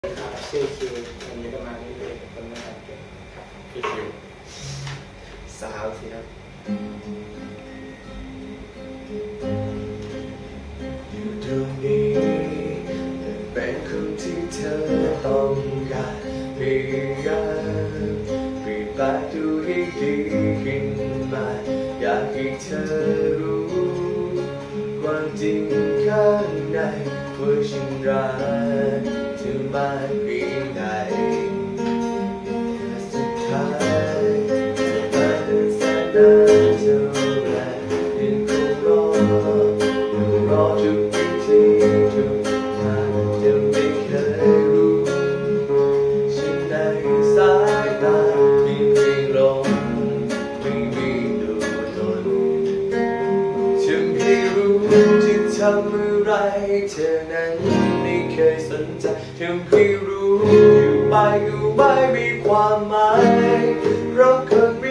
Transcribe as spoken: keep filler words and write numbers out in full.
ครับชื่อคิววันนี้ก็มาเรื่อยๆคนนะครับพี่คิวสาวสิครับอยู่ตรงนี้เป็นคนที่เธอต้องการพยายามเปลี่ยนแปลงดูให้ดีขึ้นมาอยากให้เธอรู้ความจริงข้างในว่าฉันรักเธอมากเพียงใดสุดท้ายจะเป็นแสนนานเท่าไรยังคงรอยังรอทุกวิธีทุกทางจะไม่เคยรู้ฉันในสายตาที่ไม่ลงไม่มีตัวตนฉันไม่รู้จะทำอะไรเธอนั้นไม่เคยสนใจฉันไม่รู้อยู่ไปก็ไม่มีความหมายเพราะคนมี